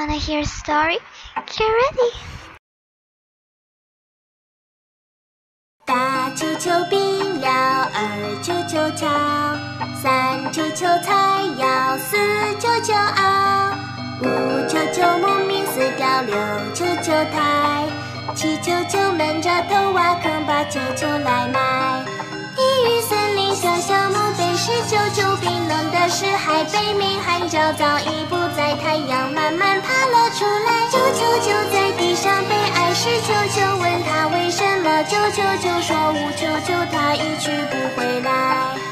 Wanna hear a story? Get ready! 大球球冰了，二球球跳，三球球踩摇，四球球熬，五球球牧民撕掉，六球球抬，七球球闷着头挖坑，八球球来埋。地狱森林小小墓碑，十球球冰冷的是海，北面海潮早已不在，太阳慢慢爬了出来。九球球在地上悲哀，十球球问他为什么，九球球说五球球他一去不回来。